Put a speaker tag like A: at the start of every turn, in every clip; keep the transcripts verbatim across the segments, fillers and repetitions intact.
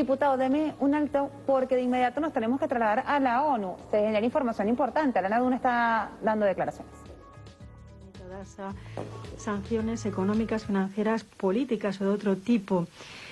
A: Diputado, deme un alto porque de inmediato nos tenemos que trasladar a la ONU. Se genera información importante. Alana Duna está dando declaraciones.
B: Todas a sanciones económicas, financieras, políticas o de otro tipo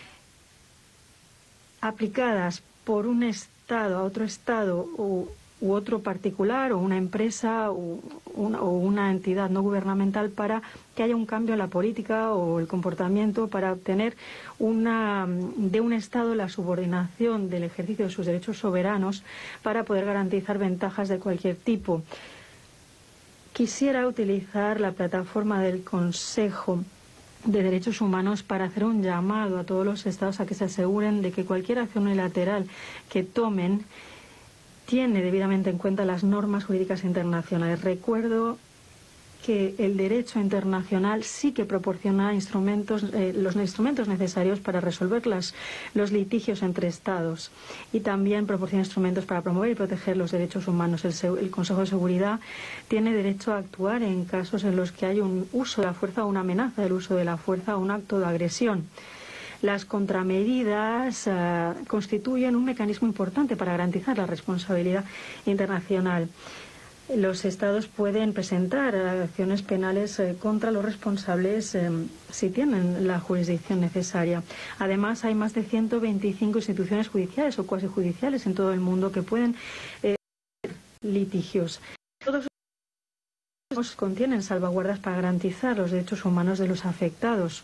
B: aplicadas por un Estado a otro Estado u, u otro particular o una empresa u, una, o una entidad no gubernamental para que haya un cambio en la política o el comportamiento para obtener una, de un Estado la subordinación del ejercicio de sus derechos soberanos para poder garantizar ventajas de cualquier tipo. Quisiera utilizar la plataforma del Consejo de Derechos Humanos para hacer un llamado a todos los Estados a que se aseguren de que cualquier acción unilateral que tomen tiene debidamente en cuenta las normas jurídicas internacionales. Recuerdo que el derecho internacional sí que proporciona instrumentos, eh, los instrumentos necesarios para resolver las, los litigios entre Estados y también proporciona instrumentos para promover y proteger los derechos humanos. El, el Consejo de Seguridad tiene derecho a actuar en casos en los que hay un uso de la fuerza o una amenaza del uso de la fuerza o un acto de agresión. Las contramedidas uh, constituyen un mecanismo importante para garantizar la responsabilidad internacional. Los Estados pueden presentar acciones penales eh, contra los responsables eh, si tienen la jurisdicción necesaria. Además, hay más de ciento veinticinco instituciones judiciales o cuasi judiciales en todo el mundo que pueden eh, litigios. Todos los contienen salvaguardas para garantizar los derechos humanos de los afectados.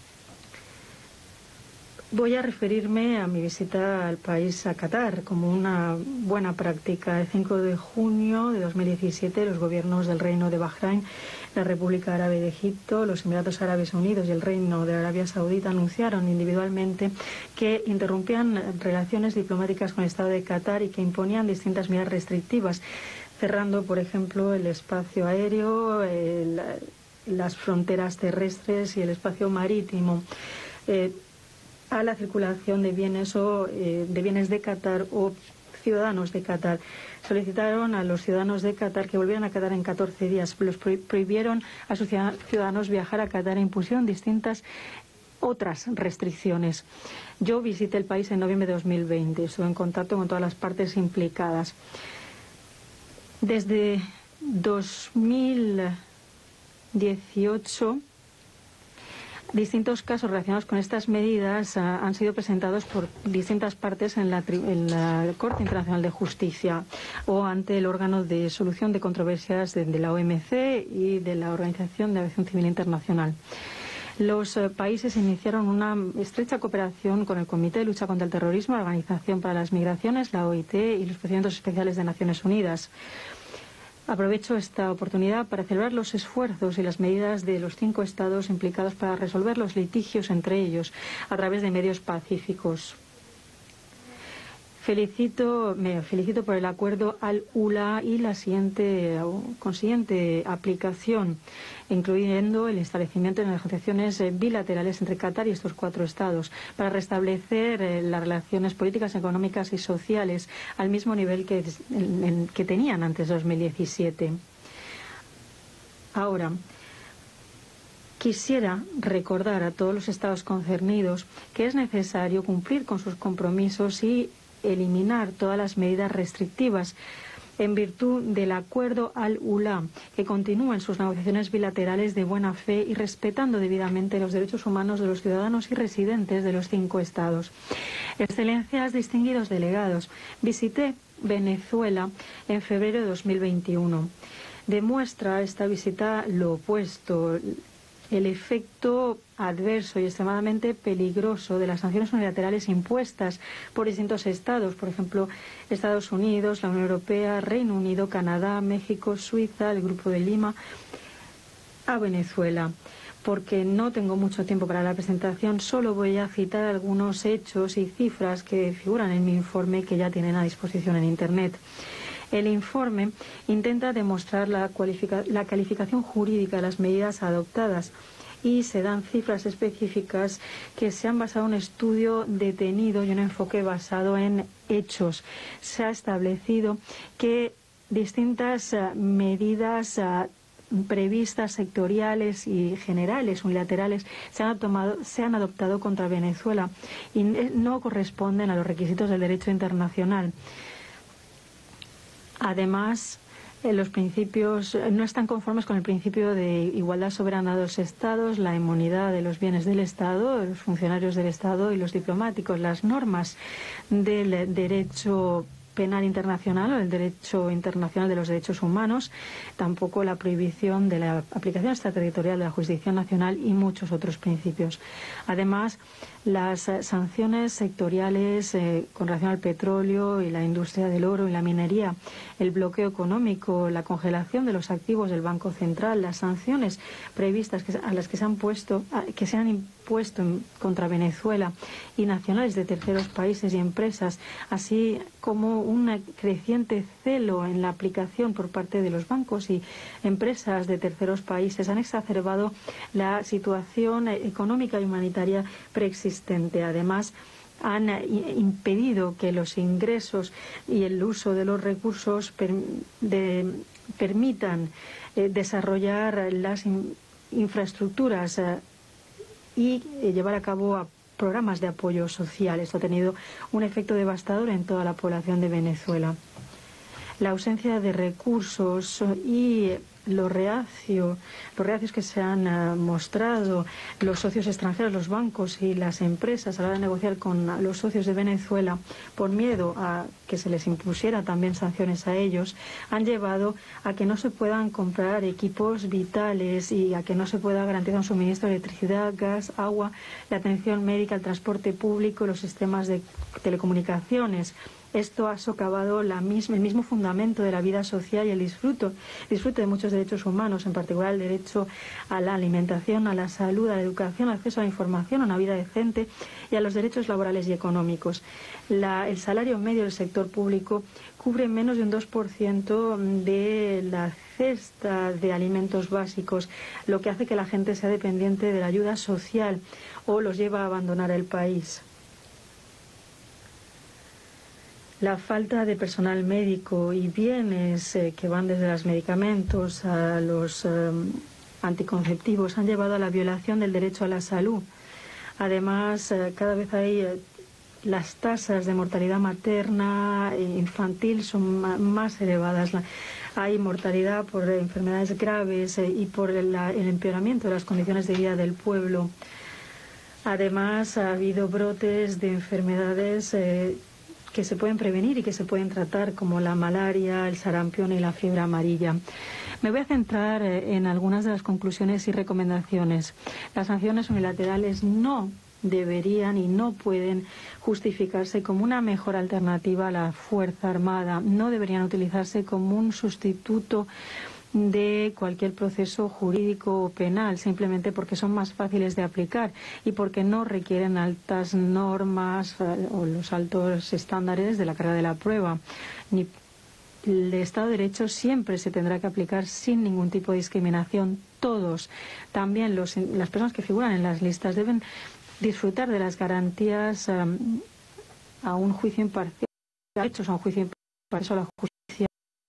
B: Voy a referirme a mi visita al país, a Qatar, como una buena práctica. El cinco de junio de dos mil diecisiete, los gobiernos del Reino de Bahrein, la República Árabe de Egipto, los Emiratos Árabes Unidos y el Reino de Arabia Saudita anunciaron individualmente que interrumpían relaciones diplomáticas con el Estado de Qatar y que imponían distintas medidas restrictivas, cerrando, por ejemplo, el espacio aéreo, el, las fronteras terrestres y el espacio marítimo. Eh, a la circulación de bienes o eh, de bienes de Qatar o ciudadanos de Qatar. Solicitaron a los ciudadanos de Qatar que volvieran a Qatar en catorce días. Los prohibieron a sus ciudadanos viajar a Qatar e impusieron distintas otras restricciones. Yo visité el país en noviembre de dos mil veinte. Estuve en contacto con todas las partes implicadas. Desde dos mil dieciocho, distintos casos relacionados con estas medidas uh, han sido presentados por distintas partes en la, en la Corte Internacional de Justicia o ante el órgano de solución de controversias de, de la O M C y de la Organización de Aviación Civil Internacional. Los uh, países iniciaron una estrecha cooperación con el Comité de Lucha contra el Terrorismo, la Organización para las Migraciones, la O I T y los procedimientos especiales de Naciones Unidas. Aprovecho esta oportunidad para celebrar los esfuerzos y las medidas de los cinco estados implicados para resolver los litigios entre ellos a través de medios pacíficos. Felicito, me felicito por el acuerdo Al-U L A y la siguiente, consiguiente aplicación, incluyendo el establecimiento de negociaciones bilaterales entre Qatar y estos cuatro estados para restablecer eh, las relaciones políticas, económicas y sociales al mismo nivel que, en, en, que tenían antes de dos mil diecisiete. Ahora, quisiera recordar a todos los estados concernidos que es necesario cumplir con sus compromisos y eliminar todas las medidas restrictivas en virtud del acuerdo Al-U L A, que continúa en sus negociaciones bilaterales de buena fe y respetando debidamente los derechos humanos de los ciudadanos y residentes de los cinco estados. Excelencias, distinguidos delegados, visité Venezuela en febrero de dos mil veintiuno. Demuestra esta visita lo opuesto, el efecto adverso y extremadamente peligroso de las sanciones unilaterales impuestas por distintos estados, por ejemplo, Estados Unidos, la Unión Europea, Reino Unido, Canadá, México, Suiza, el Grupo de Lima, a Venezuela. Porque no tengo mucho tiempo para la presentación, solo voy a citar algunos hechos y cifras que figuran en mi informe que ya tienen a disposición en Internet. El informe intenta demostrar la, cualifica, la calificación jurídica de las medidas adoptadas y se dan cifras específicas que se han basado en un estudio detenido y un enfoque basado en hechos. Se ha establecido que distintas uh, medidas uh, previstas sectoriales y generales, unilaterales, se han, tomado, se han adoptado contra Venezuela y no corresponden a los requisitos del derecho internacional. Además, eh, los principios no están conformes con el principio de igualdad soberana de los Estados, la inmunidad de los bienes del Estado, de los funcionarios del Estado y los diplomáticos, las normas del derecho penal internacional o el derecho internacional de los derechos humanos, tampoco la prohibición de la aplicación extraterritorial de la jurisdicción nacional y muchos otros principios. Además, las eh, sanciones sectoriales eh, con relación al petróleo y la industria del oro y la minería, el bloqueo económico, la congelación de los activos del Banco Central, las sanciones previstas que, a las que se han puesto, a, que se han impuesto en, contra Venezuela y nacionales de terceros países y empresas, así como un creciente celo en la aplicación por parte de los bancos y empresas de terceros países, han exacerbado la situación económica y humanitaria preexistente. Además, han impedido que los ingresos y el uso de los recursos per, de, permitan eh, desarrollar las in, infraestructuras eh, y eh, llevar a cabo a programas de apoyo social. Esto ha tenido un efecto devastador en toda la población de Venezuela. La ausencia de recursos y lo reacio, los reacios que se han uh, mostrado los socios extranjeros, los bancos y las empresas a la hora de negociar con los socios de Venezuela por miedo a que se les impusiera también sanciones a ellos, han llevado a que no se puedan comprar equipos vitales y a que no se pueda garantizar un suministro de electricidad, gas, agua, la atención médica, el transporte público, los sistemas de telecomunicaciones. Esto ha socavado la misma, el mismo fundamento de la vida social y el disfrute, disfrute de muchos derechos humanos, en particular el derecho a la alimentación, a la salud, a la educación, al acceso a la información, a una vida decente y a los derechos laborales y económicos. La, el salario medio del sector público cubre menos de un dos por ciento de la cesta de alimentos básicos, lo que hace que la gente sea dependiente de la ayuda social o los lleva a abandonar el país. La falta de personal médico y bienes eh, que van desde los medicamentos a los eh, anticonceptivos han llevado a la violación del derecho a la salud. Además, eh, cada vez hay eh, las tasas de mortalidad materna e infantil son más elevadas. La, hay mortalidad por enfermedades graves eh, y por el, la, el empeoramiento de las condiciones de vida del pueblo. Además, ha habido brotes de enfermedades eh, que se pueden prevenir y que se pueden tratar, como la malaria, el sarampión y la fiebre amarilla. Me voy a centrar en algunas de las conclusiones y recomendaciones. Las sanciones unilaterales no deberían y no pueden justificarse como una mejor alternativa a la Fuerza Armada. No deberían utilizarse como un sustituto de cualquier proceso jurídico o penal, simplemente porque son más fáciles de aplicar y porque no requieren altas normas o los altos estándares de la carga de la prueba. Ni el Estado de Derecho siempre se tendrá que aplicar sin ningún tipo de discriminación. Todos, también los, las personas que figuran en las listas, deben disfrutar de las garantías um, a un juicio imparcial, derechos a un juicio imparcial, a la justicia,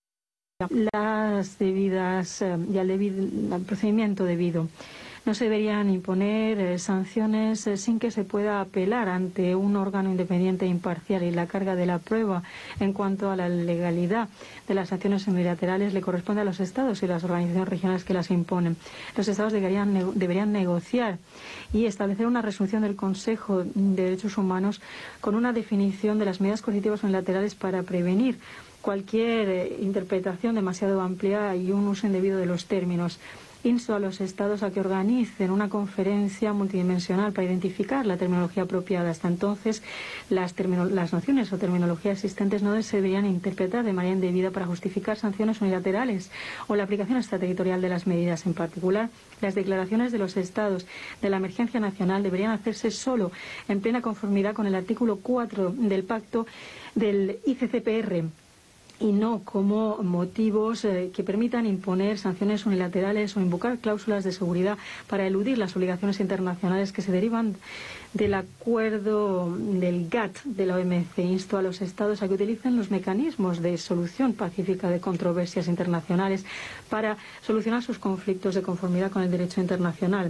B: las debidas eh, y al, debido, al procedimiento debido. No se deberían imponer eh, sanciones eh, sin que se pueda apelar ante un órgano independiente e imparcial, y la carga de la prueba en cuanto a la legalidad de las sanciones unilaterales le corresponde a los Estados y las organizaciones regionales que las imponen. Los Estados deberían, ne deberían negociar y establecer una resolución del Consejo de Derechos Humanos con una definición de las medidas coercitivas unilaterales para prevenir cualquier eh, interpretación demasiado amplia y un uso indebido de los términos. Insto a los Estados a que organicen una conferencia multidimensional para identificar la terminología apropiada. Hasta entonces, las, las nociones o terminología existentes no se deberían interpretar de manera indebida para justificar sanciones unilaterales o la aplicación extraterritorial de las medidas. En particular, las declaraciones de los Estados de la emergencia nacional deberían hacerse solo en plena conformidad con el artículo cuatro del Pacto del I C C P R, y no como motivos eh, que permitan imponer sanciones unilaterales o invocar cláusulas de seguridad para eludir las obligaciones internacionales que se derivan del acuerdo del G A T de la O M C. Insto a los Estados a que utilicen los mecanismos de solución pacífica de controversias internacionales para solucionar sus conflictos de conformidad con el derecho internacional.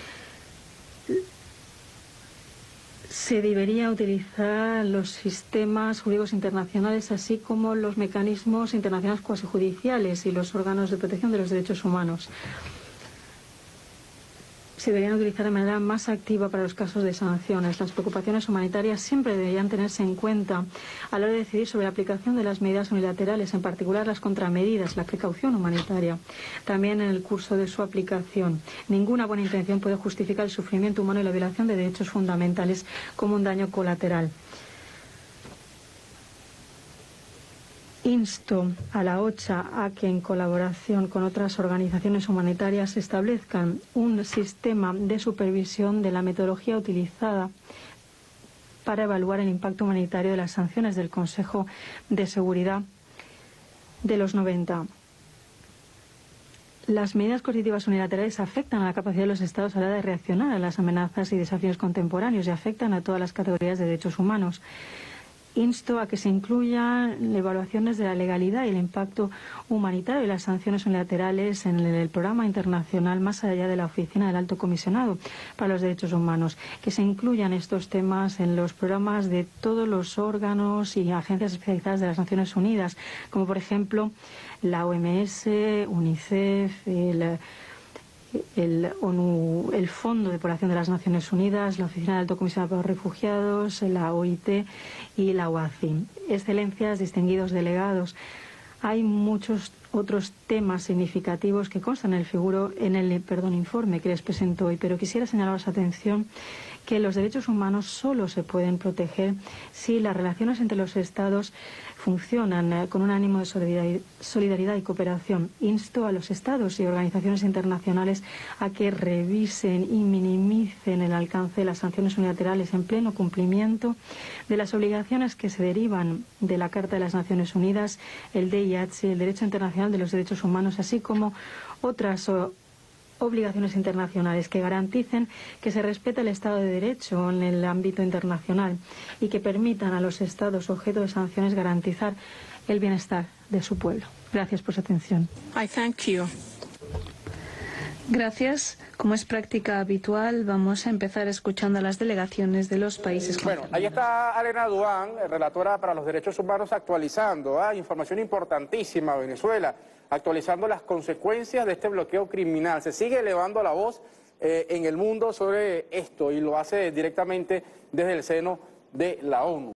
B: Se debería utilizar los sistemas jurídicos internacionales, así como los mecanismos internacionales cuasi judiciales y los órganos de protección de los derechos humanos. Se deberían utilizar de manera más activa para los casos de sanciones. Las preocupaciones humanitarias siempre deberían tenerse en cuenta a la hora de decidir sobre la aplicación de las medidas unilaterales, en particular las contramedidas, la precaución humanitaria. También en el curso de su aplicación. Ninguna buena intención puede justificar el sufrimiento humano y la violación de derechos fundamentales como un daño colateral. Insto a la OCHA a que, en colaboración con otras organizaciones humanitarias, establezcan un sistema de supervisión de la metodología utilizada para evaluar el impacto humanitario de las sanciones del Consejo de Seguridad de los noventa. Las medidas coercitivas unilaterales afectan a la capacidad de los Estados a la hora de reaccionar a las amenazas y desafíos contemporáneos y afectan a todas las categorías de derechos humanos. Insto a que se incluyan evaluaciones de la legalidad y el impacto humanitario de las sanciones unilaterales en el programa internacional más allá de la Oficina del Alto Comisionado para los Derechos Humanos, que se incluyan estos temas en los programas de todos los órganos y agencias especializadas de las Naciones Unidas, como por ejemplo la O M S, UNICEF, el El, ONU, el Fondo de Población de las Naciones Unidas, la Oficina del Alto Comisionado para los Refugiados, la O I T y la O A C I. Excelencias, distinguidos delegados, hay muchos otros temas significativos que constan en el, figuro, en el perdón, informe que les presento hoy, pero quisiera señalaros atención que los derechos humanos solo se pueden proteger si las relaciones entre los Estados funcionan eh, con un ánimo de solidaridad, solidaridad y cooperación. Insto a los Estados y organizaciones internacionales a que revisen y minimicen el alcance de las sanciones unilaterales en pleno cumplimiento de las obligaciones que se derivan de la Carta de las Naciones Unidas, el D I H, el Derecho Internacional de los Derechos Humanos, así como otras o, obligaciones internacionales que garanticen que se respeta el Estado de Derecho en el ámbito internacional y que permitan a los Estados objeto de sanciones garantizar el bienestar de su pueblo. Gracias por su atención.
C: I thank you. Gracias. Como es práctica habitual, vamos a empezar escuchando a las delegaciones de los países.
D: Bueno, ahí está Alena Duán, relatora para los derechos humanos, actualizando ¿eh? información importantísima a Venezuela, actualizando las consecuencias de este bloqueo criminal. Se sigue elevando la voz eh, en el mundo sobre esto y lo hace directamente desde el seno de la ONU.